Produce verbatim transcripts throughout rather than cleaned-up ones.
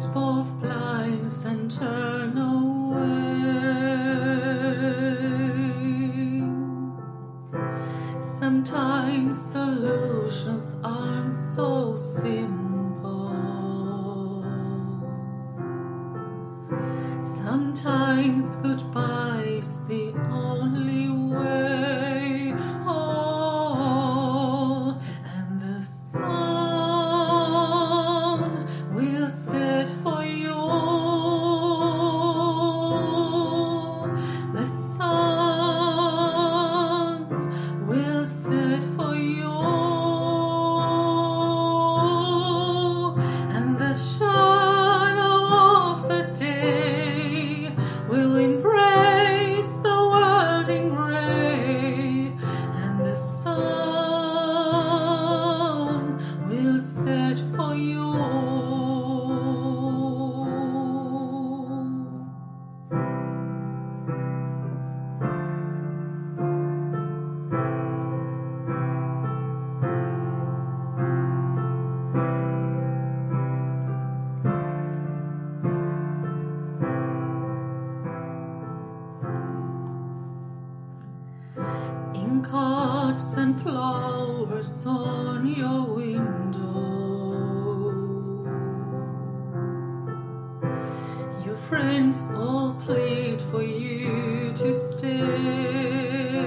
close both blinds and turn away. Sometimes solutions aren't so simple. Sometimes goodbye's the only way. Oh, and the sun will set for you. The sun will set for you, and the shadow of the day will embrace the world in gray, and the sun will set for you. In cards and flowers on your window, your friends all plead for you to stay.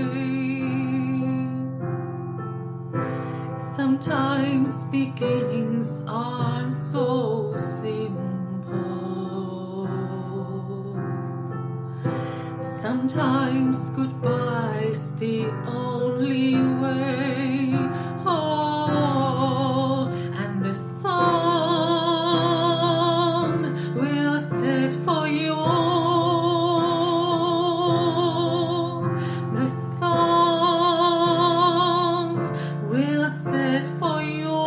Sometimes beginnings aren't so simple. Sometimes goodbye's the only way. Oh, and the sun will set for you. The sun will set for you,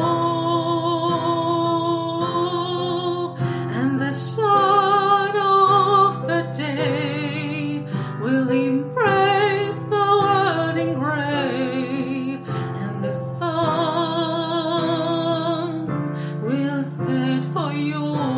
and the shadow of the day will embrace the world in gray, and the sun will set for you.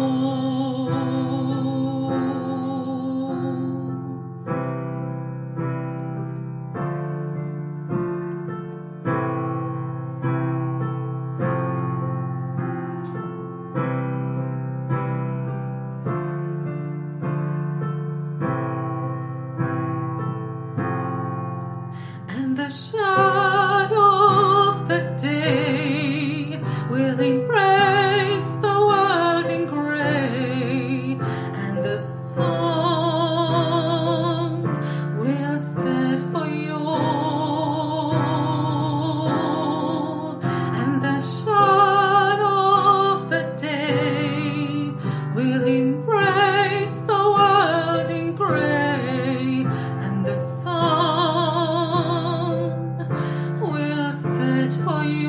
And the shadow of the day will embrace the world in gray, and the sun will set for you, and the shadow of the day will embrace the world in gray, and the sun will set for you.